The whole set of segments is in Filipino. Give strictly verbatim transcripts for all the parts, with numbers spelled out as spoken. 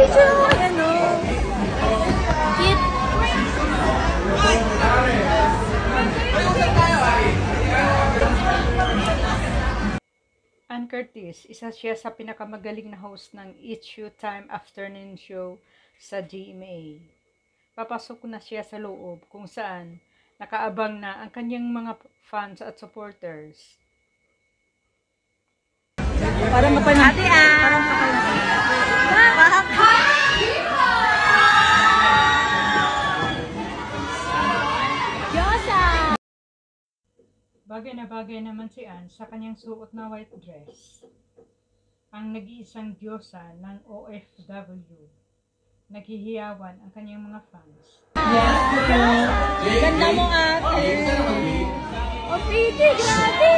picture mo. Ayan o. Cute. Ann Curtis, isa siya sa pinakamagaling na host ng It's Showtime afternoon show sa G M A. Papasok na siya sa loob kung saan nakaabang na ang kanyang mga fans at supporters. Para mapanood. Ate Ann! Para mapanood. Diyosa! Bagay na bagay naman si Ann sa kanyang suot na white dress. Ang nag-iisang diyosa ng O F W. Naghihiyawan ang kanyang mga fans. Ganda mo ate! Oh, pretty! Grabe!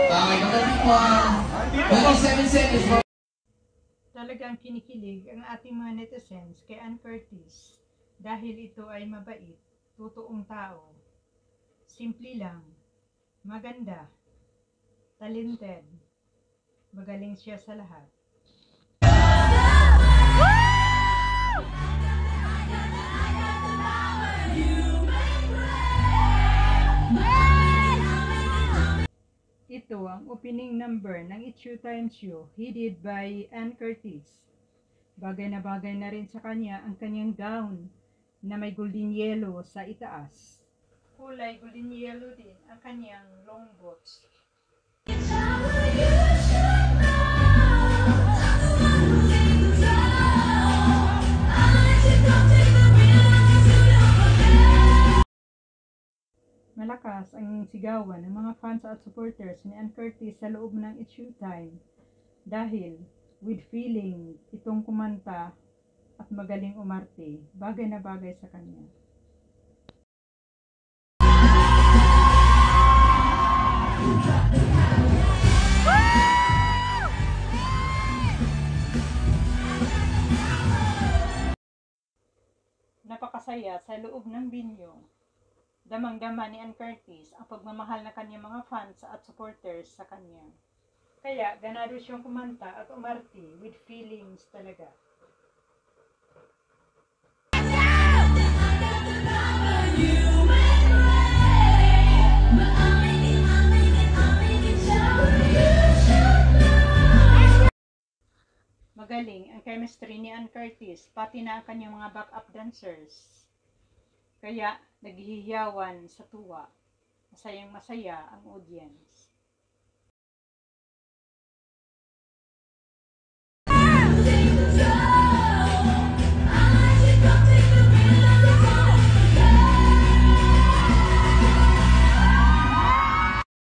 Talagang kinikilig ang ating mga netizens kay Ann Curtis dahil ito ay mabait, totoong tao. Simple lang, maganda, talented, magaling siya sa lahat. Ito ang opening number ng It's Showtime show, headed by Ann Curtis. Bagay na bagay na rin sa kanya ang kanyang gown na may golden yellow sa itaas. Kulay golden yellow din ang kanyang long boots. Malakas ang sigawan ng mga fans at supporters ni Ann Curtis sa loob ng It's Showtime dahil with feeling itong kumanta at magaling umarte, bagay na bagay sa kanya. Napakasaya sa loob ng binyo. Damang-dama ni Ann Curtis ang pagmamahal ng kanyang mga fans at supporters sa kanya. Kaya ganado siyang kumanta at umarte with feelings talaga. Magaling ang chemistry ni Ann Curtis, pati na ang kanyang mga backup dancers. Kaya naghihiyawan sa tuwa, masayang masaya ang audience.